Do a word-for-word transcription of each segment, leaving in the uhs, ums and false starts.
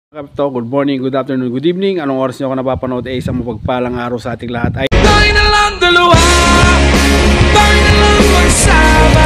Kapito, good morning, good afternoon, good evening. Anong oras nyo ako napapanood ay isang mapagpalang araw sa ating lahat ay tayo na lang dalawa, tayo na lang magsama.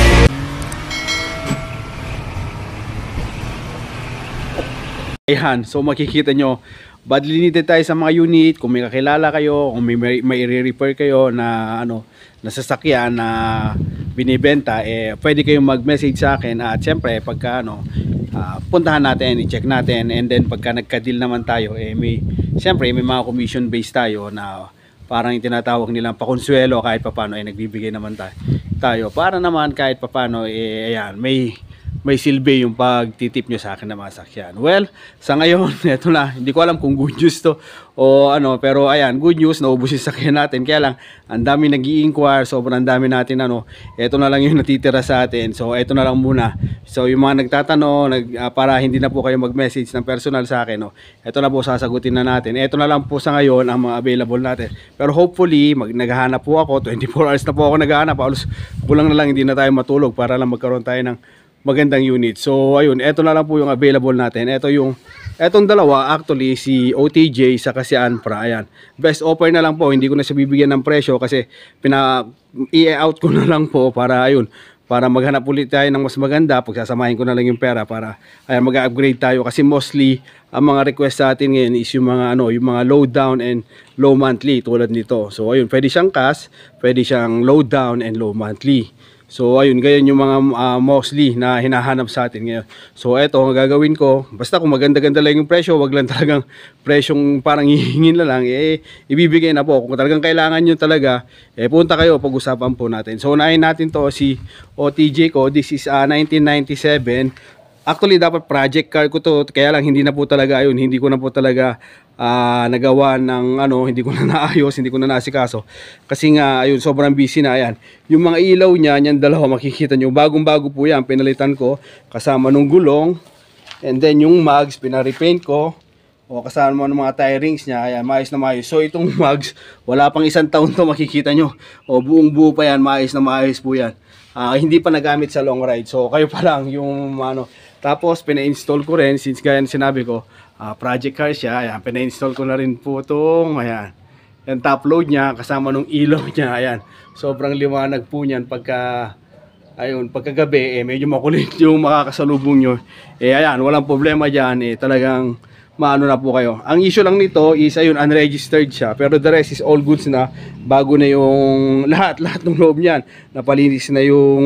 ayan. So makikita nyo, badly needed tayo sa mga unit. Kung may kakilala kayo, kung may, may, may i-repair kayo na ano, na sasakyan na binibenta, eh pwede kayong mag-message sa akin. At syempre pagka ano, Uh, puntahan natin, i-check natin, and then pagka nagka-deal naman tayo, eh may siyempre may mga commission based tayo na parang yung tinatawag nilang pakonsuelo kahit papano ay eh, nagbibigay naman tayo, tayo para naman kahit papano eh ayan, may may silbi yung pagtitip nyo sa akin na mga sakyan. Well, sa ngayon, eto na, hindi ko alam kung good news to o ano, pero ayan, good news, naubos yung sakyan natin. Kaya lang, ang dami nag-i-inquire, sobrang dami natin ano, eto na lang yung natitira sa atin. So, eto na lang muna. So, yung mga nagtatanong, nag, uh, para hindi na po kayo mag-message ng personal sa akin, no, eto na po, sasagutin na natin. Eto na lang po sa ngayon ang mga available natin. Pero hopefully, mag naghahanap po ako, twenty-four hours na po ako naghahanap. Alos, kulang na lang, hindi na tayo matulog para lang magkaroon tayo ng magandang unit. So ayun, eto na lang po yung available natin. Eto yung etong dalawa, actually si O T J sa si Anpra. Ayan. Best offer na lang po, hindi ko na siya bibigyan ng presyo kasi pina i-out ko na lang po para ayun, para maghanap ulit tayo ng mas maganda. Pagsasamahin ko na lang yung pera para ayan, mag-upgrade tayo kasi mostly ang mga request sa atin ngayon is yung mga ano, yung mga low down and low monthly tulad nito. So ayun, pwede siyang cash, pwede siyang low down and low monthly. So ayun, ganyan yung mga uh, mostly na hinahanap sa atin ngayon. So eto, ang gagawin ko, basta kung maganda-ganda lang yung presyo, wag lang talagang presyong parang hihingin na lang, eh ibibigay na po. Kung talagang kailangan nyo talaga, eh punta kayo, pag-usapan po natin. So unahin natin to si O T J ko. This is uh, nineteen ninety-seven. Actually dapat project car ko to, kaya lang hindi na po talaga ayun, hindi ko na po talaga uh, nagawa ng ano, hindi ko na naayos, hindi ko na nasikaso. Kasi nga ayun, sobrang busy na. Ayan. Yung mga ilaw niya, yan dalawa makikita nyo, bagong-bago po yan, pinalitan ko kasama nung gulong. And then yung mags, pina-repaint ko. O kasama ng mga tie rings niya, ayan, maayos na maayos. So itong mags, wala pang isang taon to, makikita nyo. O buong buo pa yan, maayos na maayos po yan. Uh, hindi pa nagamit sa long ride. So kayo pa lang yung ano. Tapos pina-install ko rin, since gaya na sinabi ko, uh, project car siya. Ayan, pina-install ko na rin po itong, ayan, yung top load niya kasama nung ilaw niya. Ayan, sobrang liwanag po niyan pagka ayun, pagkagabi, eh, medyo makulit yung makakasalubong nyo. Eh ayan, walang problema dyan, eh talagang maano na po kayo. Ang issue lang nito is ayun, unregistered siya, pero the rest is all goods na. Bago na yung lahat, lahat ng loob niyan. Napalinis na yung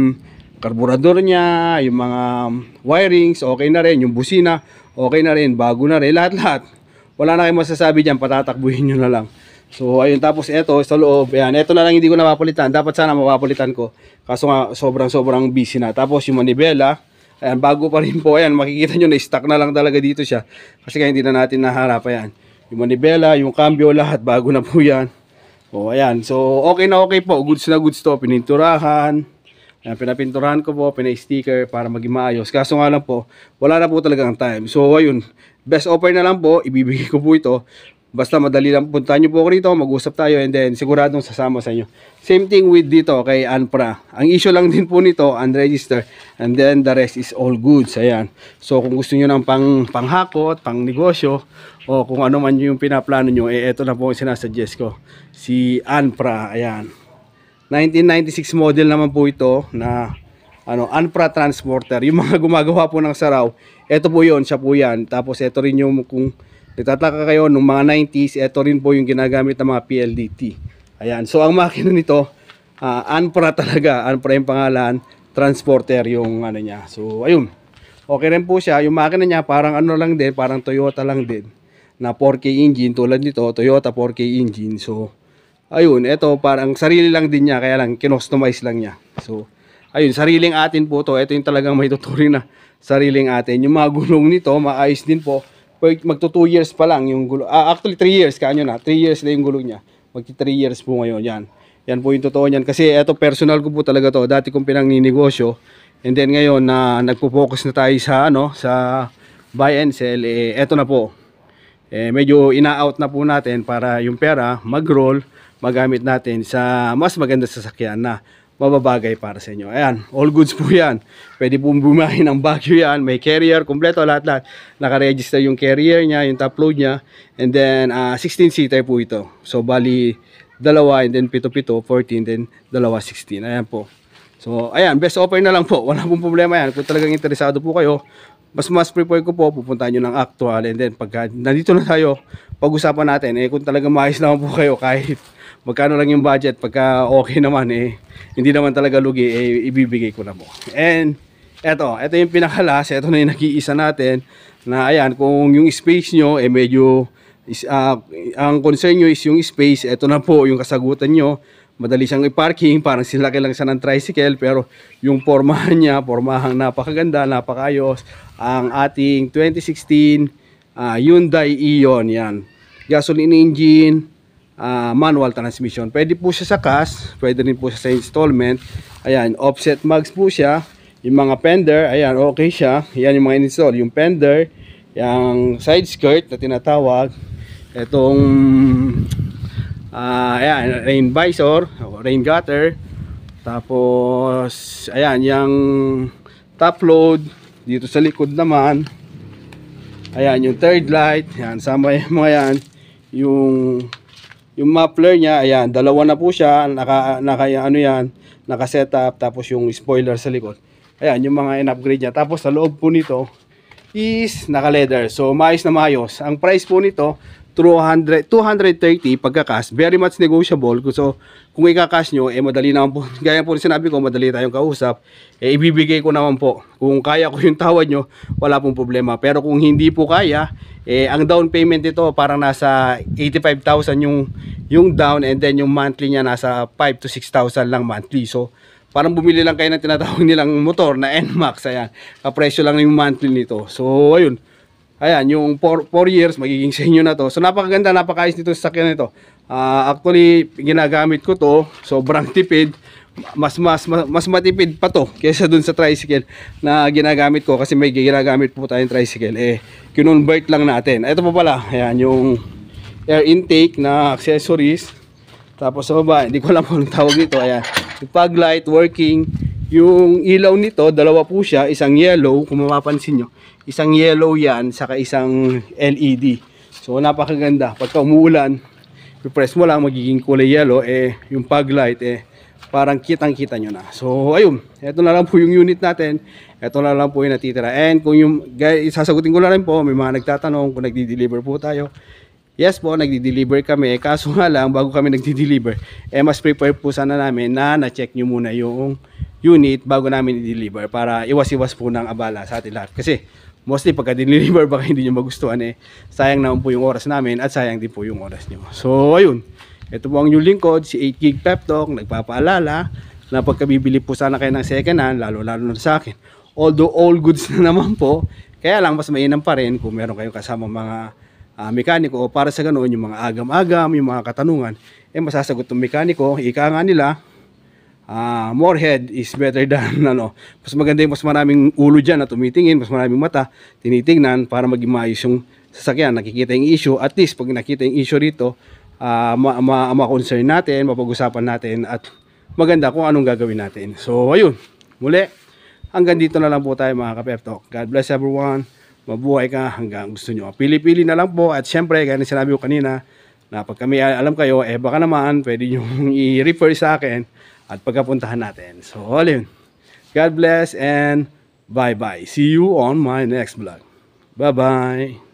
karburador niya, yung mga wirings, okay na rin, yung busina, okay na rin, bago na rin, lahat-lahat. Wala na kayong masasabi dyan, patatakbuhin nyo na lang. So ayun, tapos ito sa loob, ayan, ito na lang hindi ko napapalitan. Dapat sana mapapalitan ko, kaso nga sobrang-sobrang busy na. Tapos yung manibela, ayan, bago pa rin po, ayan, makikita nyo na stock na lang talaga dito siya. Kasi kaya hindi na natin naharap, ayan. Yung manibela, yung cambio, lahat, bago na po yan. O ayan, so okay na okay po, goods na goods to, pininturahan. Ayan, pinapinturahan ko po, pina-sticker para maging maayos. Kaso nga lang po, wala na po talagang time. So ayun, best offer na lang po, ibibigay ko po ito. Basta madali lang, puntahan nyo po ako rito, mag-usap tayo, and then siguradong sasama sa inyo. Same thing with dito kay Anpra. Ang issue lang din po nito, unregistered, and then the rest is all goods. Ayan. So kung gusto nyo ng pang, panghakot, pang negosyo, o kung ano man yung pinaplano nyo, eh eto na po yung sinasuggest ko. Si Anpra, ayan. nineteen ninety-six model naman po ito na ano, Anpra Transporter. Yung mga gumagawa po ng saraw, ito po yun, siya po yan. Tapos ito rin yung, kung nagtataka kayo, nung mga nineties, ito rin po yung ginagamit ng mga P L D T. Ayan, so ang makina nito, uh, Anpra talaga, Anpra yung pangalan, Transporter yung ano niya. So ayun, okay rin po siya. Yung makina niya parang ano lang din, parang Toyota lang din, na four K engine, tulad nito, Toyota four K engine. So ayun, ito parang sarili lang din niya, kaya lang kinostomize lang niya. So ayun, sariling atin po to. Ito yung talagang may tuturing na sariling atin. Yung mga gulong nito, maayos din po. Magto two years pa lang yung gulong. Ah, actually three years, kanyo na. three years na yung gulong niya. Magti three years po ngayon. Yan. Yan po yung totoo niyan. Kasi ito personal ko po talaga to. Dati kong pinangninegosyo. And then ngayon na nagpo-focus na tayo sa ano, sa buy and sell, eh eto na po. Eh medyo ina-out na po natin para yung pera mag-roll, magamit natin sa mas maganda sasakyan na mababagay para sa inyo. Ayan, all goods po yan. Pwede po bumahin ng Baguio yan. May carrier, kompleto lahat-lahat. Nakaregister yung carrier niya, yung top load niya. And then, uh, sixteen seater po ito. So, bali, dalawa, and then pito-pito, fourteen, then dalawa, sixteen. Ayan po. So, ayan, best offer na lang po. Wala pong problema yan. Kung talagang interesado po kayo, mas mas prefer ko po, pupuntahan nyo ng actual. And then, pagka nandito na tayo, pag-usapan natin, eh, kung talagang maayos naman po kayo, kahit magkano lang yung budget, pagka okay naman, eh, hindi naman talaga lugi, eh, ibibigay ko na po. And, eto, eto yung pinakalas, eto na yung nag-iisa natin, na ayan, kung yung space nyo, eh, medyo, is, uh, ang concern nyo is yung space, eto na po yung kasagutan nyo. Madali siyang i-parking, parang silaki lang siya ng tricycle, pero yung pormahan niya, pormahang napakaganda, napakayos. Ang ating twenty sixteen uh, Hyundai Eon, yan. Gasoline engine, uh, manual transmission. Pwede po siya sa cash, pwede rin po siya sa installment. Ayan, offset mags po siya. Yung mga fender, ayan, okay siya. Yan yung mga install. Yung fender, yung side skirt na tinatawag. Itong Uh, ayan, rain visor, rain gutter. Tapos ayan, yung top load dito sa likod naman. Ayan, yung third light. Ayan, sama yung mga yan. Yung yung muffler niya, ayan, dalawa na po siya. Naka, naka ano yan, naka setup. Tapos yung spoiler sa likod. Ayan, yung mga in-upgrade niya. Tapos sa loob po nito is naka leather. So maayos na maayos. Ang price po nito two hundred, two thirty pagka-cash, very much negotiable. So kung ika-cash nyo, eh madali naman po, gaya po sinabi ko, madali tayong kausap, eh ibibigay ko naman po. Kung kaya ko yung tawad nyo, wala pong problema. Pero kung hindi po kaya, eh ang down payment nito parang nasa eighty-five thousand yung, yung down, and then yung monthly niya nasa five to six thousand lang monthly. So parang bumili lang kayo ng tinatawag nilang motor na N MAX. Ayan, kapresyo lang yung monthly nito. So ayun, ayan, yung four years, magiging sa inyo na to. So, napakaganda, napakayos nito sa sakyan nito. Uh, actually, ginagamit ko to. Sobrang tipid. Mas, mas, mas, mas matipid pa to kaysa dun sa tricycle na ginagamit ko. Kasi may ginagamit po tayong tricycle. Eh, kinonvert lang natin. Ito pa pala, ayan, yung air intake na accessories. Tapos sa baba, hindi ko alam kung anong tawag nito. Ayan, yung fog light working. Yung ilaw nito, dalawa po siya. Isang yellow, kung mapapansin nyo. Isang yellow yan, saka isang L E D. So napakaganda. Pagka umuulan, i-press mo lang, magiging kulay yellow. Eh, yung fog light, eh, parang kitang-kita nyo na. So ayun, ito na lang po yung unit natin. Ito na lang po yung natitira. And kung yung, guys, sasagutin ko na rin po, may mga nagtatanong kung nagdi-deliver po tayo. Yes po, nagdi-deliver kami. Kaso nga lang, bago kami nagdi-deliver, eh mas prepare po sana namin na na-check nyo muna yung unit bago namin i-deliver para iwas-iwas po ng abala sa atin lahat. Kasi mostly pagka deliver baka hindi nyo magustuhan, eh sayang naman po yung oras namin at sayang din po yung oras nyo. So ayun, ito po ang new lingkod, si eight gig Pep Talk, nagpapaalala na pagka bibili po sana kayo ng second hand, lalo lalo na sa akin, although all goods na naman po, kaya lang mas mainam pa rin kung meron kayong kasama mga uh, mekaniko, o para sa ganoon yung mga agam-agam, yung mga katanungan, eh masasagot ng mekaniko. Ika nga nila, Uh, more head is better than ano. Mas maganda yung mas maraming ulo dyan na tumitingin, mas maraming mata tinitingnan para maging maayos yung sasakyan. Nakikita yung issue, at least pag nakita yung issue rito, uh, ma-concern ma ma natin, mapag-usapan natin, at maganda kung anong gagawin natin. So ayun, muli, hanggang dito na lang po tayo mga ka-Pep Talk. God bless everyone, mabuhay ka hanggang gusto nyo. Pili-pili na lang po, at syempre gaya na sinabi ko kanina, na pag kami alam kayo, eh baka naman pwede nyo i-refer sa akin at pagkapuntahan natin. So, all yun. God bless and bye-bye. See you on my next vlog. Bye-bye.